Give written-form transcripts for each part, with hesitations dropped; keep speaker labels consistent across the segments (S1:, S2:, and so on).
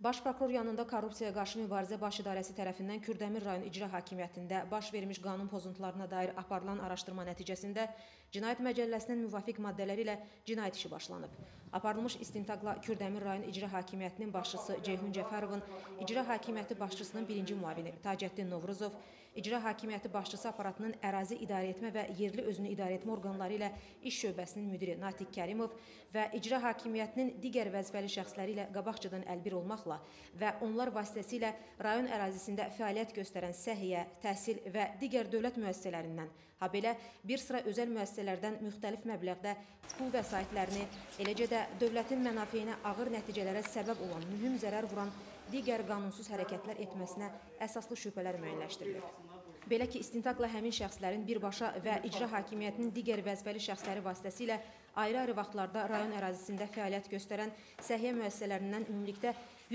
S1: Baş prokuror yanında Korrupsiyaya qarşı mübarizə baş idarəsi tərəfindən Kürdəmir rayon icra hakimiyyətində baş vermiş qanun pozuntularına dair aparılan araşdırma nəticəsində Cinayət Məcəlləsinin müvafiq maddələri ilə cinayət işi başlanıb. Aparılmış istintaqla Kürdəmir rayon icra hakimiyyətinin başçısı Ceyhun Cəfərovun, icra hakimiyyəti başçısının birinci müavini Tacəddin Novruzov, icra hakimiyyəti başçısı aparatının ərazi idarəetmə və yerli özünü idarəetmə orqanları ilə iş şöbəsinin müdiri Natiq Kərimov və icra hakimiyyətinin digər vəzifəli şəxsləri ilə qabaqcadan əlbir olmaqla və onlar vasitəsilə rayon ərazisində fəaliyyət göstərən səhiyyə, təhsil və digər dövlət müəssisələrindən, habelə bir sıra özəl müəssisələrdən müxtəlif məbləğdə pul vəsaitlərini, eləcə də dövlətin mənafeyinə ağır nəticələrə səbəb olan mühüm zərər vuran digər qanunsuz hərəkətlər etməsinə əsaslı şübhələr müəyyənləşdirilir. Belə ki, istintaqla həmin şəxslərin birbaşa və icra hakimiyyətinin digər vəzifəli şəxsləri vasitəsilə ayrı-ayrı vaxtlarda rayon ərazisində fəaliyyət göstərən səhiyyə müəssisələrindən ümumilikdə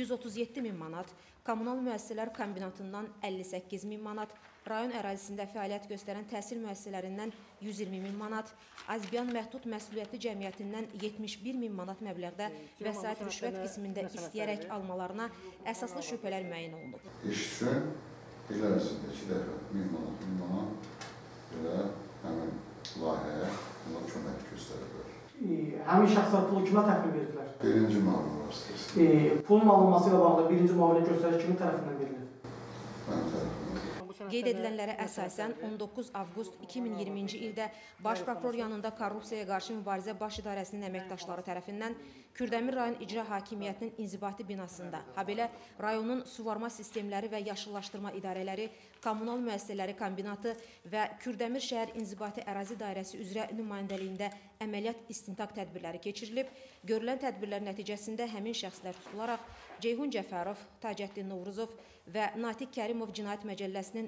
S1: 137 min manat, kommunal müəssisələr kombinatından 58 min manat, rayon ərazisində fəaliyyət göstərən təhsil müəssisələrindən 120 min manat, Azbiyan Məhdud Məsuliyyətli Cəmiyyətindən 71 min manat məbləğdə vəsait rüşvət qismində istəyərək almalarına əsaslı şübhələr müəyyən olunub.
S2: İş üçün il ərzində 2 dəfə 1000 manat və həmin layihəyə onlar kömək göstəriblər.
S3: Həmin şəxslər pulu kimə təhvil verdilər?
S2: Birinci müavin vasitəsilə.
S3: Pulun alınması ilə bağlı birinci müavinə göstəriş kimin tərəfindən verilir?
S2: Mənim tərəfimdən.
S1: Qeyd edilənlərə əsasən 19 avqust 2020-ci ildə Baş prokuror yanında Korrupsiyaya qarşı mübarizə baş idarəsinin əməkdaşları tərəfindən Kürdəmir rayon icra hakimiyyətinin inzibati binasında, habelə rayonun suvarma sistemləri və yaşıllaşdırma idarələri, kommunal müəssisələri kombinatı və Kürdəmir şəhər inzibati ərazi dairəsi üzrə nümayəndəliyində əməliyyat istintaq tədbirləri keçirilib. Görülən tədbirlər nəticəsində həmin şəxslər tutularaq Ceyhun Cəfərov, Tacəddin Novruzov və Natiq Kərimov Cinayət Məcəlləsinin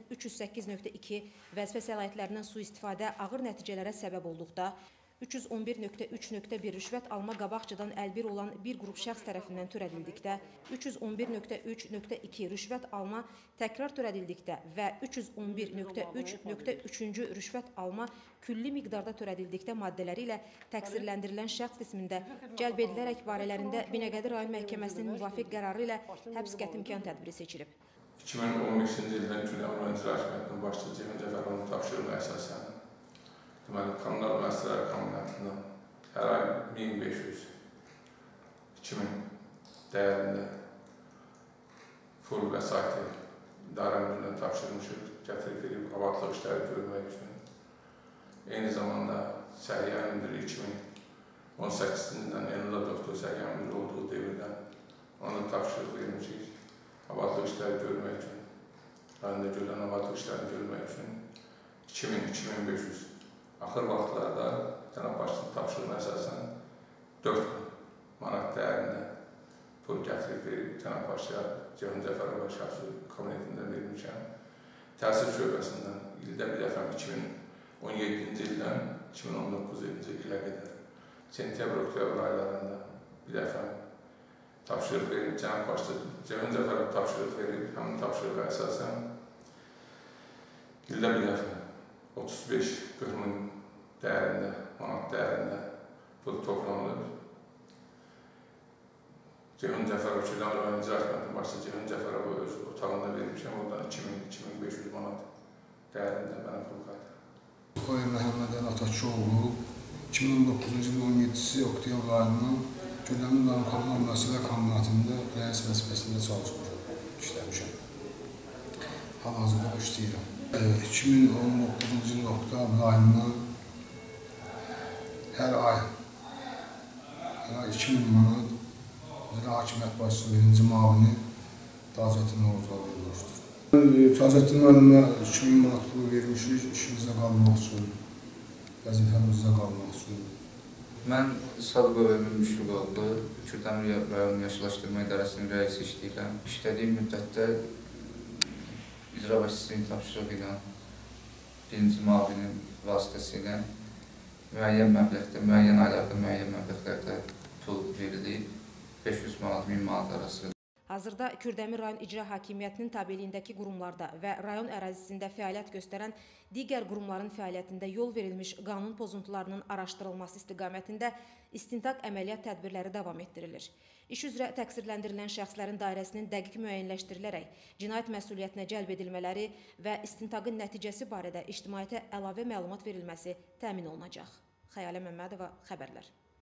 S1: 308.2 vəzifə səlahiyyətlərindən sui-istifadə ağır nəticələrə səbəb olduqda, 311.3.1 rüşvət alma qabaqcadan əlbir olan bir qrup şəxs tərəfindən törədildikdə, 311.3.2 rüşvət alma təkrar törədildikdə və 311.3.3-cü rüşvət alma külli miqdarda törədildikdə maddələri ilə təqsirləndirilən şəxs qismində cəlb edilərək barələrində Binəqədi rayon məhkəməsinin müvafiq qərarı ilə həbs qətimkan tədbiri seçilib.
S4: 2015-ci ildən Kürdəmir rayon icra hakimiyyətinin başçısı Ceyhun Cəfərovun tapşırığı əsasən deməli, kommunal müəssisələr kombinatından hər ay 1500-2000 dəyərində pul vəsaiti idarə müdürlüyünə tapşırmışıq, gətirib verib abadlıq işləri görmək üçün. Eyni zamanda səhiyyə müdürü 2018-ci ildən Elnura doktor səhiyyə müdürü olduğu devirdən ona tapşırıq vermişik, abadlıq işləri görmək üçün, rayonda görülən abadlıq işlərini görmək üçün 2000-2500 axır vaxtlarda cənab başçının tapşırığına əsasən 4 manat dəyərində pul gətirib verib cənab başçıya Ceyhun Cəfərova şəxsi kabinetində vermişəm. Təhsil şöbəsindən ildə bir dəfə 2017-ci ildən 2019-cu ilə qədər sentyabr-oktyabr aylarında bir dəfə tapşırıq verib cənab başçı Ceyhun Cəfərova tapşırıq verib, həmin tapşırığa əsasən ildə bir dəfə 35-40 min dəyərində, manat dəyərində pul toplanılır. Ceyhun Cəfərov Kürdəmir rayon icra hakimiyyətinin başçısı Ceyhun Cəfərova öz otağında vermişəm, oradan 2000-2500 manat dəyərində mənə pul qaytarır.
S2: Qoyun Məhəmmədən Ataçoğlu 2019-cu ilin 17-ci oktyabr ayından Kürdəmir rayon kommunal müəssisələr kombinatında rəis vəzifəsində çalışmışam, işləmişəm. Hal-hazırda işləyirəm. 2019-cu ilin oktyabr ayından hər ay 2000 manat icra hakimiyyət başçısı birinci müavini Tacəddin Novruzova verilmişdir. Tacəddin müəllimə 2000 manat pulu vermişik, işimizdə qalmaq üçün, vəzifəmizdə qalmaq üçün.
S5: Mən Sadıqov Emin Müşfiqoğlu, Kürdəmir rayon yaşıllaşdırma idarəsinin rəisi işləyirəm. İşlədiyim müddətdə icra başçısının tapşırığı ilə birinci müavinin vasitəsilə müəyyən məbləğdə, müəyyən aylarda, müəyyən məbləğlərdə pul verilib, 500 manat, 1000 manat arası.
S1: Hazırda Kürdəmir rayon İcra Hakimiyyətinin tabeliyindəki qurumlarda və rayon ərazisində fəaliyyət göstərən digər qurumların fəaliyyətində yol verilmiş qanun pozuntularının araşdırılması istiqamətində istintaq əməliyyat tədbirləri davam etdirilir. İş üzrə təqsirləndirilən şəxslərin dairəsinin dəqiq müəyyənləşdirilərək cinayət məsuliyyətinə cəlb edilmələri və istintaqın nəticəsi barədə ictimaiyyətə əlavə məlumat verilməsi təmin olunacaq. Xəyalə Məmmədova, xəbərlər.